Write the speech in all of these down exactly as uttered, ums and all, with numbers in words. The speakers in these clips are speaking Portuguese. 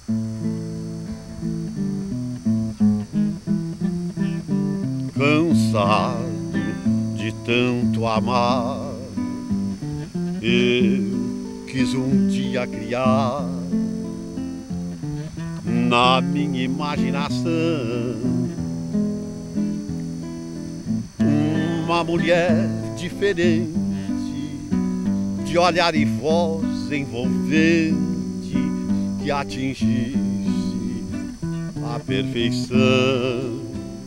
Cansado de tanto amar, eu quis um dia criar na minha imaginação uma mulher diferente, de olhar e voz envolvente, que atingisse a perfeição.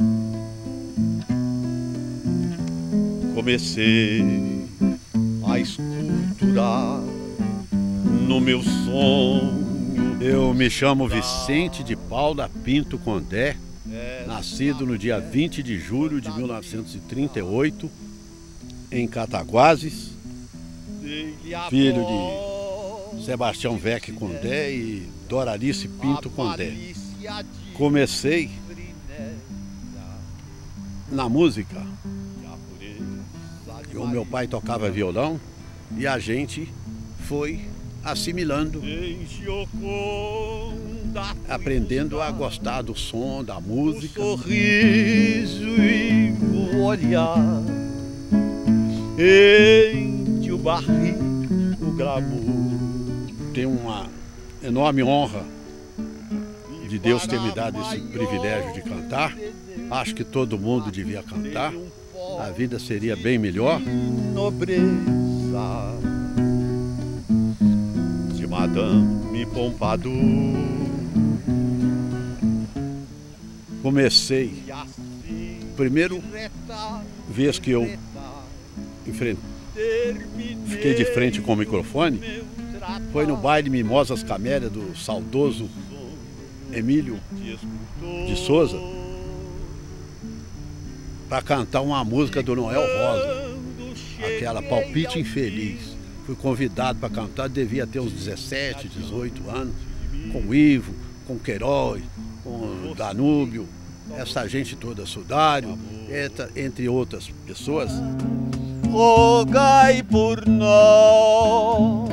Comecei a esculturar no meu sonho. Eu me chamo Vicente de Paula Pinto Condé, nascido no dia vinte de julho de mil novecentos e trinta e oito, em Cataguases, filho de Sebastião Vec Condé e Doralice Pinto Condé. Comecei na música. O meu pai tocava violão e a gente foi assimilando, aprendendo a gostar do som, da música. O sorriso e o olhar, entre o barril, o glamour. Tenho uma enorme honra de Deus ter me dado esse privilégio de cantar. Acho que todo mundo devia cantar. A vida seria bem melhor. Nobreza de Madame Pompadour. Comecei, primeiro vez que eu enfrentei, fiquei de frente com o microfone, foi no baile Mimosas Camélia do saudoso Emílio de Souza, para cantar uma música do Noel Rosa, aquela Palpite Infeliz. Fui convidado para cantar, devia ter uns dezessete, dezoito anos, com o Ivo, com o Queiroz, com o Danúbio, essa gente toda, Sudário, entre outras pessoas. Rogai por nós,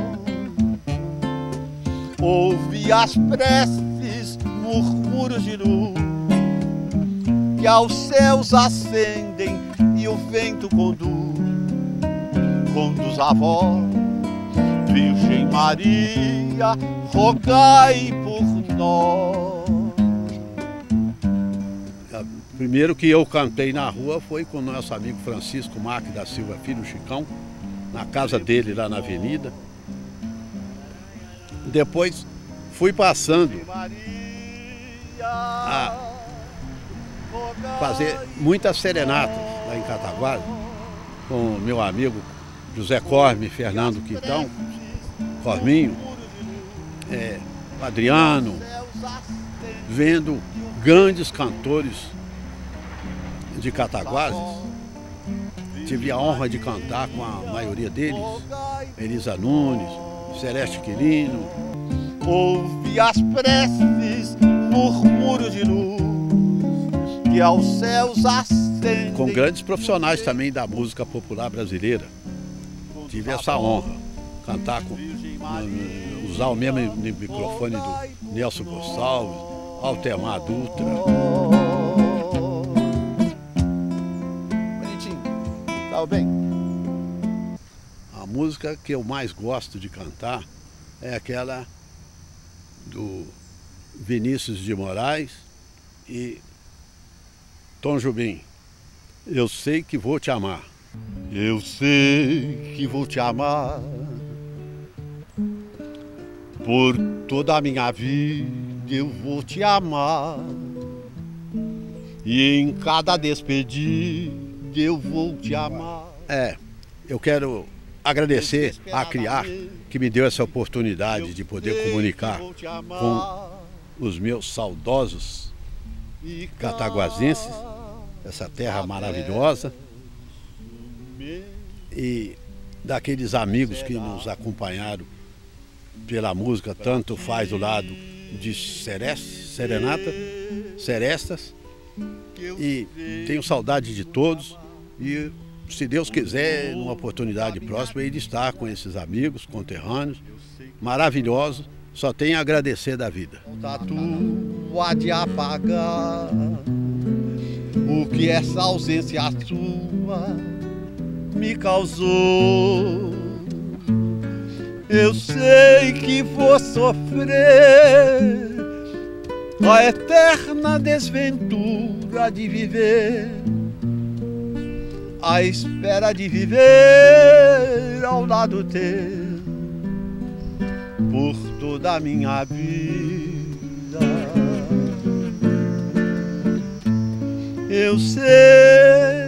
ouvi as preces, murmúrios de luz, que aos céus ascendem e o vento conduz, conduz a voz, Virgem Maria, rogai por nós. Primeiro que eu cantei na rua foi com o nosso amigo Francisco Marques da Silva Filho, Chicão, na casa dele lá na avenida. Depois fui passando a fazer muitas serenatas lá em Cataguases, com o meu amigo José Corme, Fernando Quintão, Corminho, é, Adriano, vendo grandes cantores de Cataguases. Tive a honra de cantar com a maioria deles, Elisa Nunes, Celeste Quirino. Ouvi as preces, murmúrio de luz, que aos céus ascendem. Com grandes profissionais também da música popular brasileira. Tive essa honra, cantar com, usar o mesmo microfone do Nelson Gonçalves, Altemar Dutra. Bonitinho, tá bem? A música que eu mais gosto de cantar é aquela do Vinícius de Moraes e Tom Jobim. Eu sei que vou te amar. Eu sei que vou te amar por toda a minha vida, eu vou te amar, e em cada despedida eu vou te amar. É, eu quero agradecer a Criar, que me deu essa oportunidade de poder comunicar com os meus saudosos cataguasenses, essa terra maravilhosa, e daqueles amigos que nos acompanharam pela música, tanto faz do lado de Sereste, Serenata, Serestas, e tenho saudade de todos, e se Deus quiser, numa oportunidade próxima, ele estar com esses amigos conterrâneos maravilhosos, só tenho a agradecer da vida. Falta tua de apagar o que essa ausência sua me causou. Eu sei que vou sofrer a eterna desventura de viver, à espera de viver ao lado teu por toda a minha vida. Eu sei